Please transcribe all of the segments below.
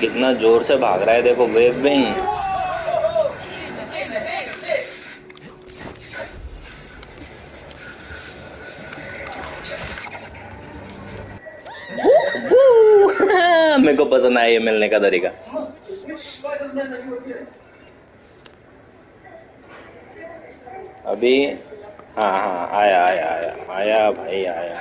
कितना जोर से भाग रहा है, देखो वेव विंग। मेरे को पसंद आया ये मिलने का तरीका। अभी हाँ हाँ, आया आया आया आया भाई आया।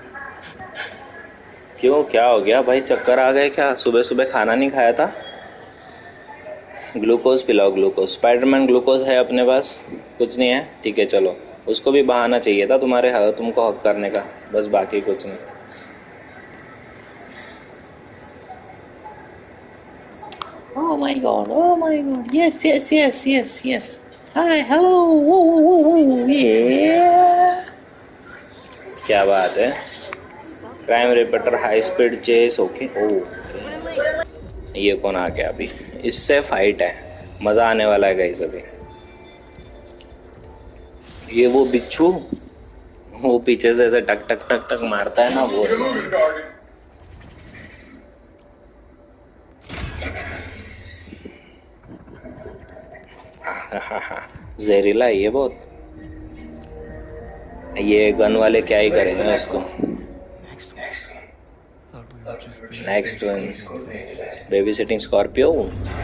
क्यों, क्या हो गया भाई, चक्कर आ गए क्या? सुबह सुबह खाना नहीं खाया था? ग्लूकोज पिलाओ, ग्लूकोज। स्पाइडरमैन ग्लूकोज है अपने पास? कुछ नहीं है, ठीक है चलो। उसको भी बहाना चाहिए था तुमको हक करने का, बस, बाकी कुछ नहीं। Oh my god, oh my god, yes, yes, yes, yes, yes. Hi, hello, woo, woo, woo, woo, yeah. क्या बात है? Crime reporter high speed chase, okay. ओ, ये कौन आ गया अभी? इससे फाइट है, मजा आने वाला है गाइस अभी। ये वो बिच्छू, वो पीछे से ऐसे टक टक टक टक मारता है ना, वो। जहरीला है ये बहुत। ये गन वाले क्या ही करेंगे उसको। Next one, baby sitting Scorpio.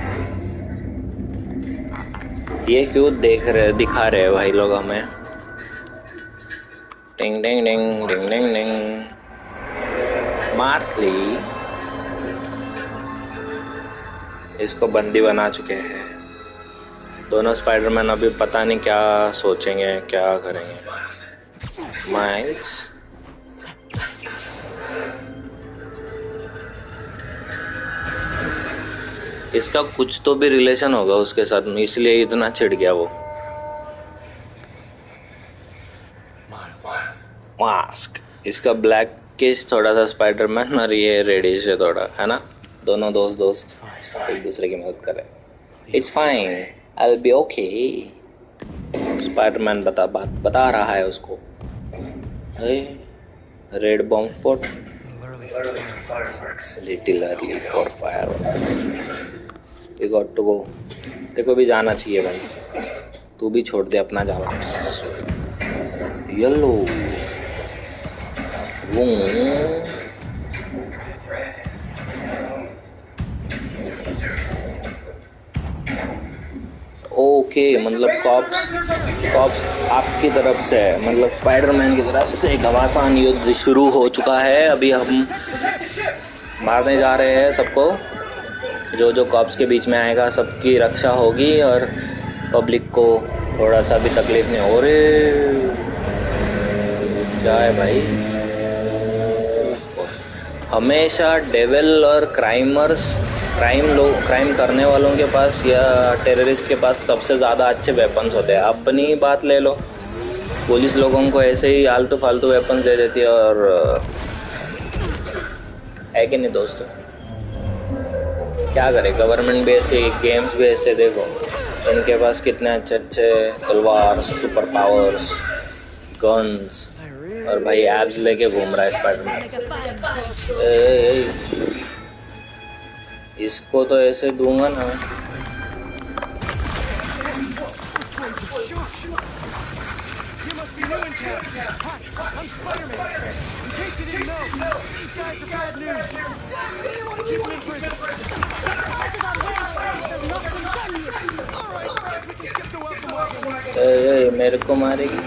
ये क्यों दिखा रहे हैं भाई लोग हमें? टिंग टिंग टिंग टिंग टिंग टिंग। मार्कली इसको बंदी बना चुके हैं दोनों स्पाइडरमैन। अभी पता नहीं क्या सोचेंगे, क्या करेंगे। माइल्स, इसका कुछ तो भी रिलेशन होगा उसके साथ, इसलिए इतना चिढ़ गया वो। मास्क, इसका ब्लैक किस थोड़ा सा स्पाइडरमैन, और ये रेडिश है थोड़ा, है ना? दोनों दोस्त एक दूसरे की मदद कर रहे। It's fine, I will be okay. Spiderman बता रहा है उसको। Red bomb spot, little early for fireworks. We got to go. तेरे को भी जाना चाहिए भाई, तू भी छोड़ दे अपना जाना। येलो ओके, मतलब कॉप्स आपकी तरफ से है, मतलब स्पाइडरमैन की तरफ से एक घमासान युद्ध शुरू हो चुका है। अभी हम मारने जा रहे हैं सबको, जो कॉप्स के बीच में आएगा सबकी रक्षा होगी और पब्लिक को थोड़ा सा भी तकलीफ नहीं हो रही। क्या है भाई, हमेशा डेविल और क्राइम करने वालों के पास या टेररिस्ट के पास सबसे ज़्यादा अच्छे वेपन्स होते हैं। अपनी बात ले लो, पुलिस लोगों को ऐसे ही आलतू फालतू वेपन्स दे देती है, और है कि नहीं दोस्तों? क्या करे, गवर्नमेंट भी ऐसे, गेम्स भी ऐसे। देखो इनके पास कितने अच्छे तलवार, सुपर पावर्स, गन्स, और भाई एब्स लेके घूम रहा है स्पाइडरमैन। इसको तो ऐसे दूंगा ना। मेरे को मारेगी।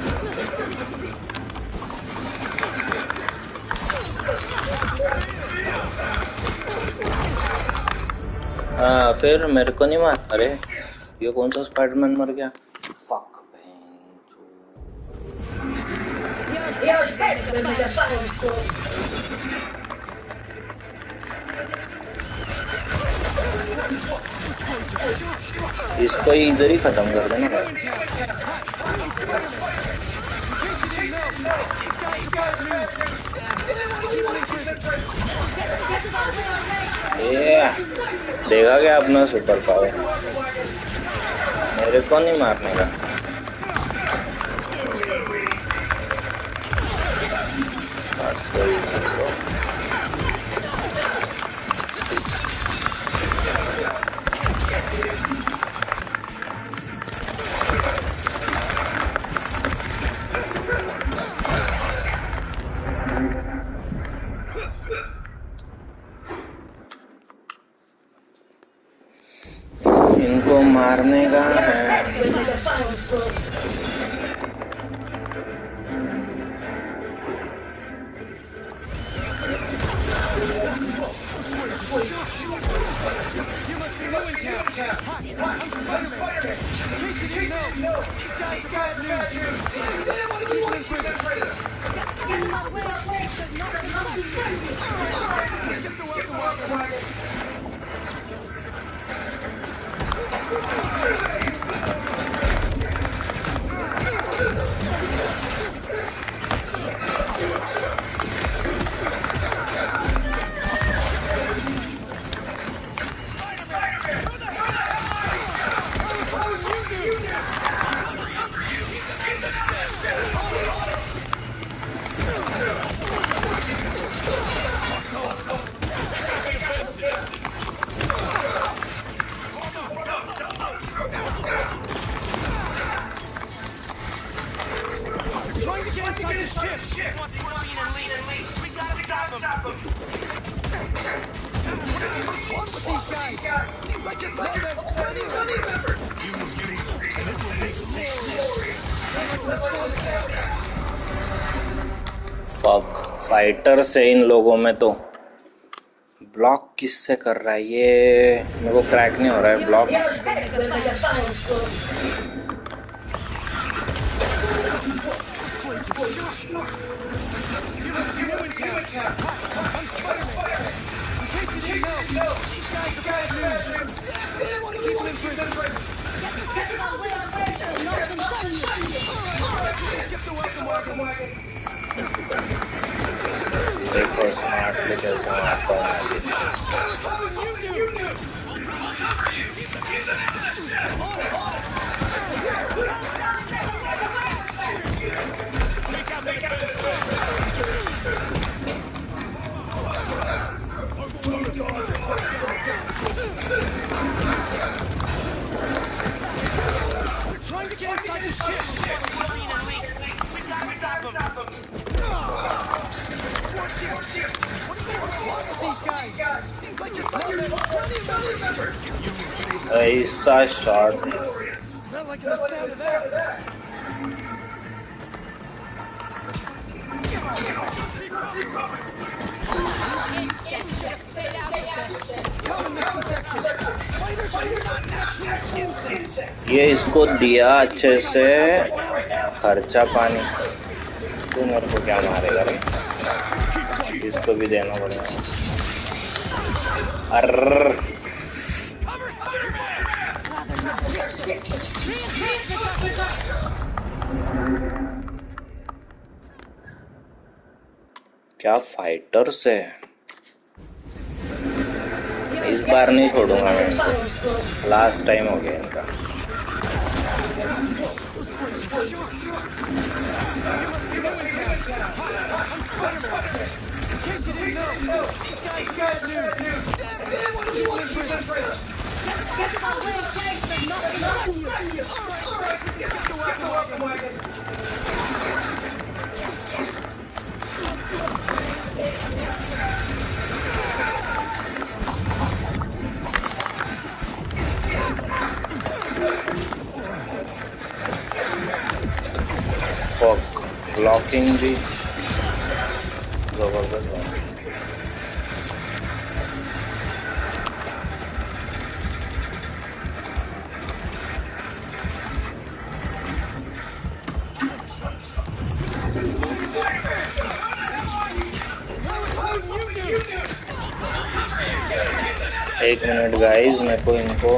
हाँ, फिर मेरे को नहीं मार। अरे ये कौन सा स्पाइडरमैन मर गया? फक। इसको इधर ही खत्म कर देना। देखा क्या अपना सुपर पावर? मेरे को नहीं मारने का। कहाँ हैं? फक फाइटर से इन लोगों में तो ब्लॉक किससे कर रहा है ये? मेरे को क्रैक नहीं हो रहा है ब्लॉक। देखो स्मार्टली कैसे मारता हूँ। ऐसा शॉट ये इसको दिया अच्छे से खर्चा पानी। तू मेरे को क्या मारेगा रे? इसको भी देना पड़ेगा। अर्र क्या फाइटर्स है। इस बार नहीं छोड़ूंगा मैं इनको। लास्ट टाइम हो गया इनका। ब्लॉकिंग भी जबरदस्त है। एक मिनट गाइस, मेरे को इनको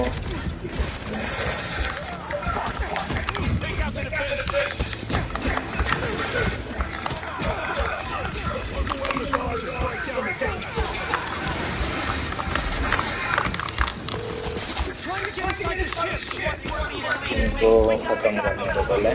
खत्म करने दो पहले।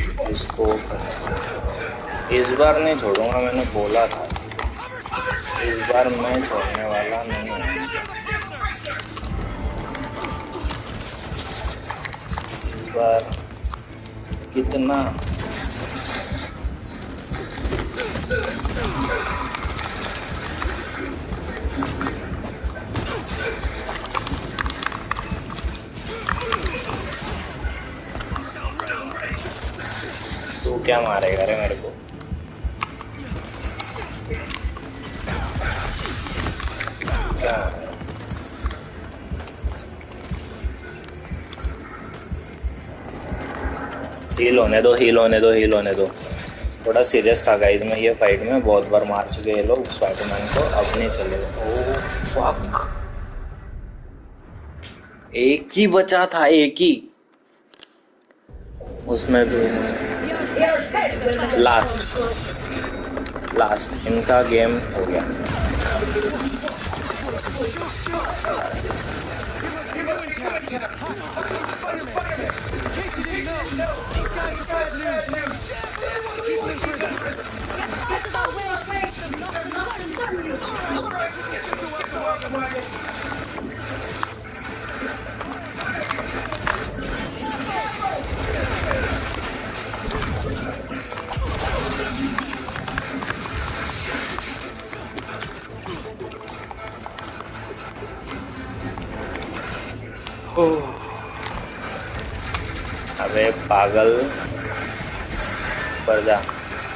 इसको इस बार नहीं छोड़ूंगा, मैंने बोला था इस बार मैं छोड़ने वाला नहीं हूँ। इस बार कितना तू क्या मारेगा रे मेरे को? क्या हील होने दो, हील होने दो, हील होने दो। थोड़ा सीरियस था गाइस मैं ये फाइट में, बहुत बार मार चुके हैं लोग स्पाइडरमैन को, अब नहीं चलेगा। ओह फक, एक ही बचा था, एक ही, उसमें भी लास्ट इनका गेम हो गया। अबे पागल पर जा।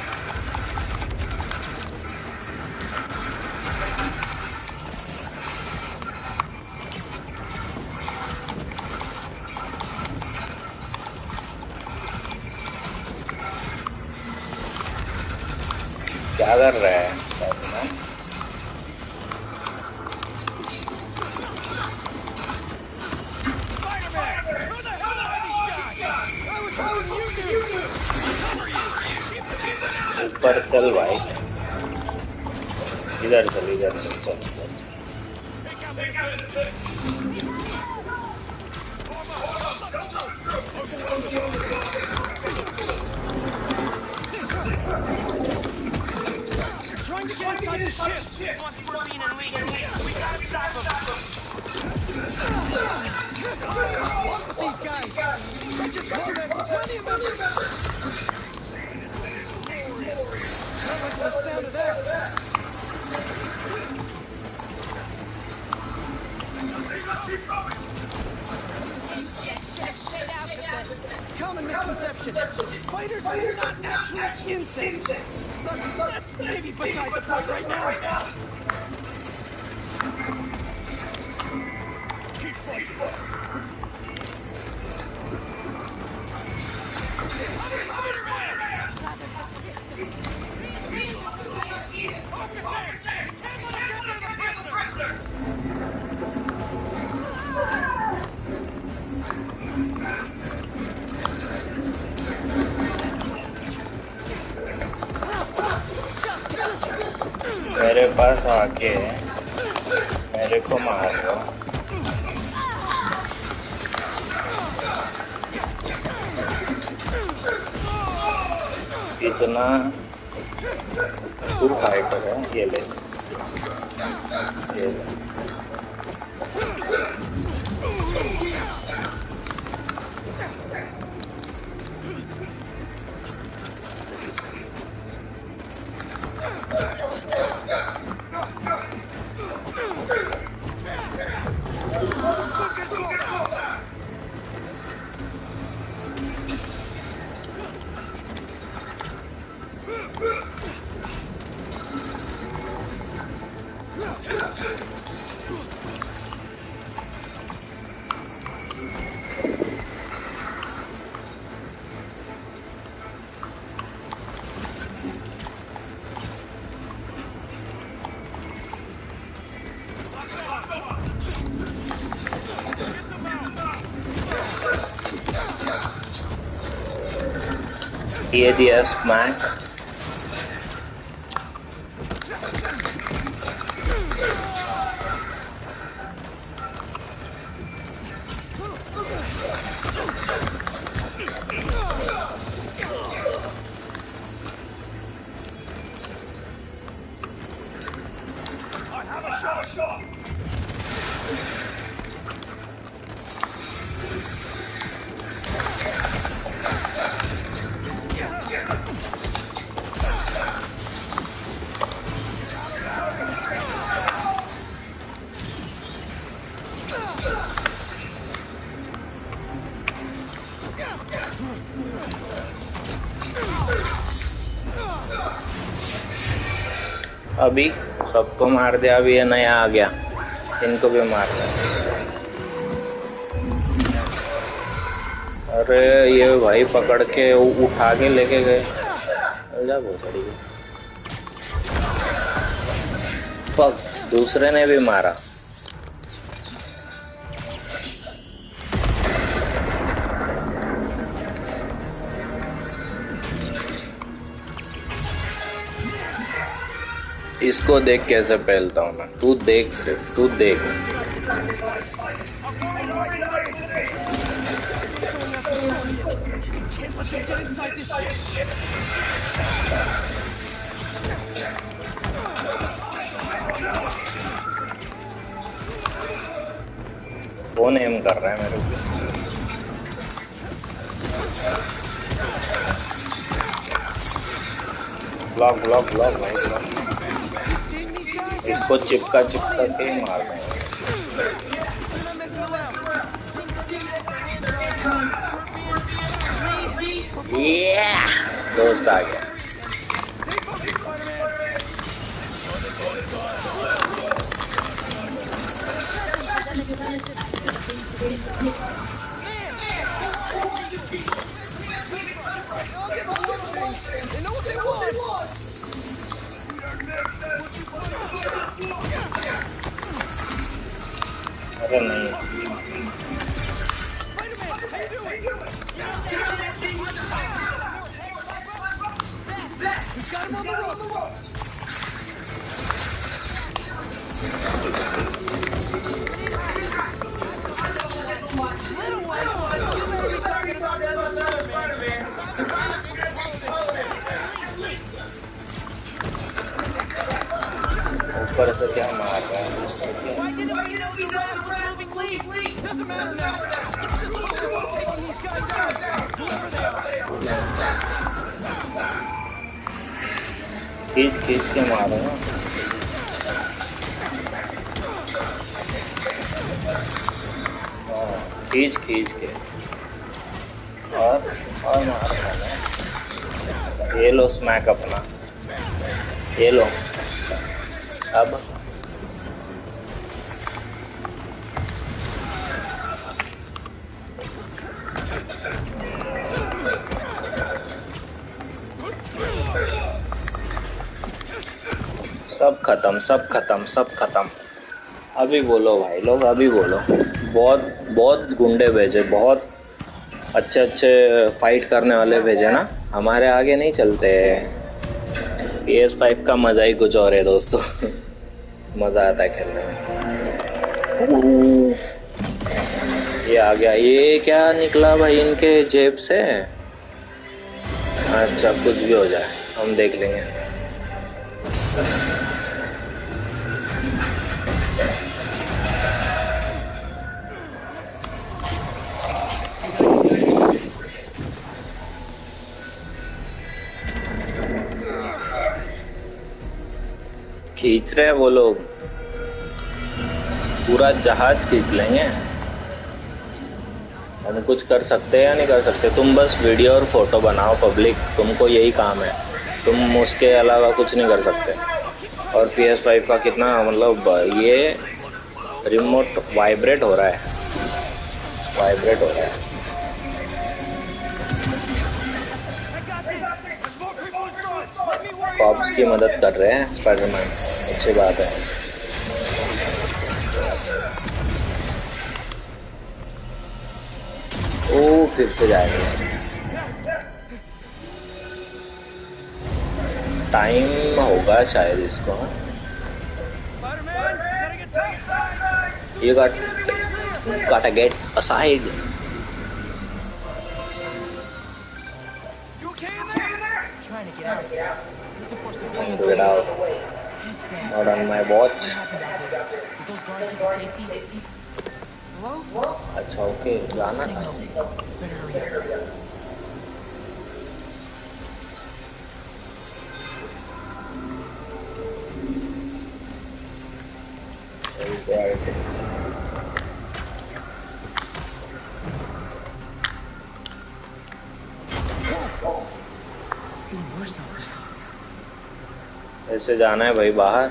क्या कर रहा है? ऊपर चल भाई, इधर चल, इधर चल, चल। Trying to get inside the ship. Want Florian and Lee. We gotta stop them. These guys. Such a progress. Plenty of members. Not like the sound of that. Common misconception. Spiders are not actually insects. But that's maybe beside the point right now. Keep fighting. मेरे पास आके मेरे को मार रहा। इतना तू fighter है, ये ले, ये ले। ये दिया स्मैक। अभी सबको मार दिया, अभी ये नया आ गया, इनको भी मारना है। अरे ये भाई पकड़ के उठा के लेके गए, पक दूसरे ने भी मारा। इसको देख कैसे पहलता हूँ मैं, तू देख, सिर्फ तू देख। कौन एम कर रहा है मेरे को? ब्लॉक ब्लॉक ब्लॉक भाई ब्लॉक। इसको चिपका चिपका के मार रहे हैं। दोस्त आ गया। अरे नहीं, ऊपर से क्या मार रहा है? खींच खींच के मारो ना। खींच खींच के और मार। ये लो स्मैक अपना, ये लो। अब सब खत्म, सब खत्म, सब खत्म। अभी बोलो भाई लोग, अभी बोलो। बहुत बहुत गुंडे भेजे, बहुत अच्छे अच्छे फाइट करने वाले भेजे ना, हमारे आगे नहीं चलते। PS5 का मजा ही कुछ और है दोस्तों। मजा आता है खेलने में। ये आ गया। ये क्या निकला भाई इनके जेब से? अच्छा, कुछ भी हो जाए हम देख लेंगे। खींच रहे हैं वो लोग, पूरा जहाज खींच लेंगे। हम कुछ कर सकते हैं या नहीं कर सकते? तुम बस वीडियो और फोटो बनाओ पब्लिक, तुमको यही काम है, तुम उसके अलावा कुछ नहीं कर सकते। और PS5 का कितना मतलब ये रिमोट वाइब्रेट हो रहा है, वाइब्रेट हो रहा है। कॉप्स की मदद कर रहे हैं स्पाइडरमैन, अच्छी बात है। ओ फिर से जाएगा इसमें। टाइम होगा शायद इसको। You gotta get aside. You okay in there? Trying to get out. Get out. Not on my watch. Did those guards get to safety? Hello? अच्छा ओके जाना था। Better hurry up. It's getting worse out there. ऐसे जाना है भाई बाहर।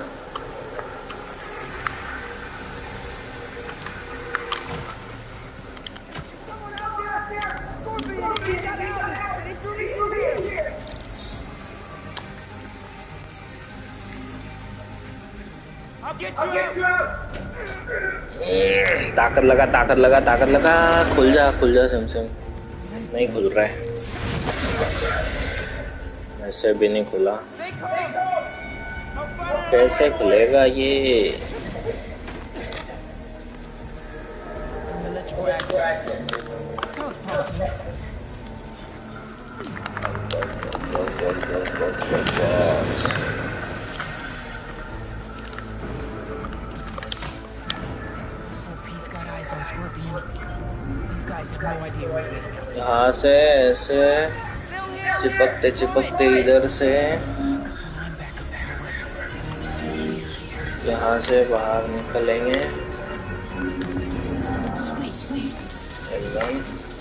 ताकत लगा ताकत लगा ताकत लगा। खुल जा सिम। नहीं खुल रहा है, ऐसे भी नहीं खुला। कैसे खुलेगा ये? यहाँ से ऐसे चिपकते इधर से यहाँ से बाहर निकलेंगे एकदम।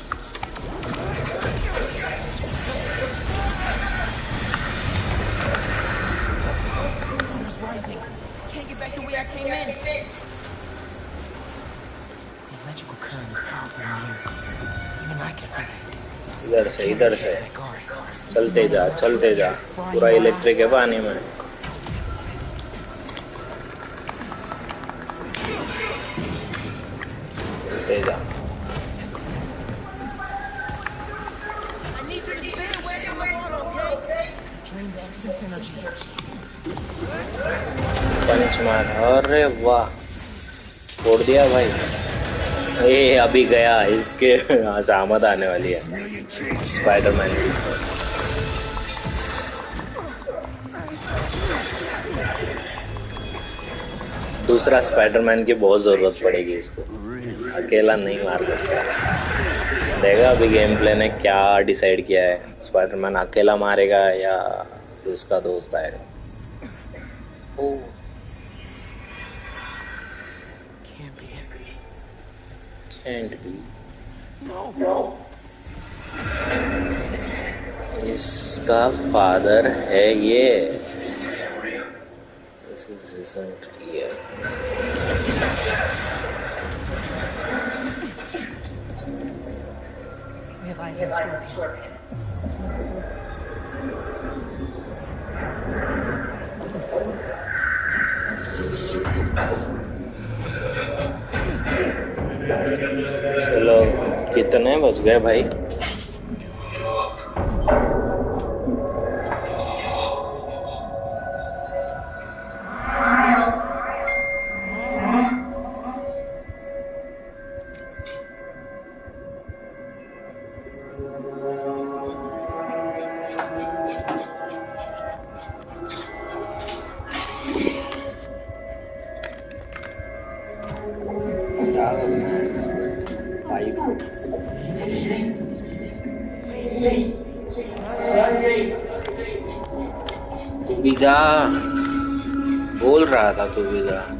इधर से चलते जा पूरा इलेक्ट्रिक है पानी में। चलते जा। पंच मार, अरे वाह फोड़ दिया भाई। ये अभी गया, इसके यहाँ से आमद आने वाली है स्पाइडरमैन की। दूसरा स्पाइडरमैन की बहुत जरूरत पड़ेगी इसको, अकेला नहीं मार सकता। देखा अभी गेम प्ले ने क्या डिसाइड किया है, स्पाइडरमैन अकेला मारेगा या उसका दोस्त आएगा। Can't be. No. इसका फादर है ये। This isn't real. We have eyes on Scorpion. चलो कितने बज गए भाई? तू भी जा, बोल रहा था तू भी जा।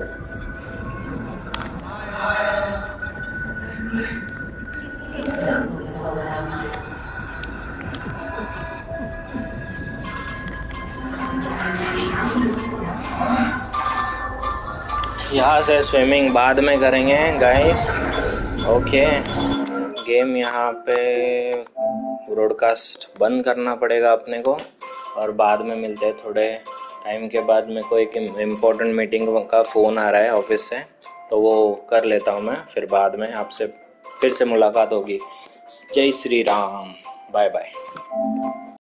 यहाँ से स्विमिंग बाद में करेंगे गाइस। ओके गेम यहाँ पे ब्रॉडकास्ट बंद करना पड़ेगा अपने को, और बाद में मिलते हैं थोड़े टाइम के बाद। मेरे को एक इम्पोर्टेंट मीटिंग का फ़ोन आ रहा है ऑफिस से, तो वो कर लेता हूँ मैं, फिर बाद में आपसे फिर से मुलाकात होगी। जय श्री राम, बाय बाय।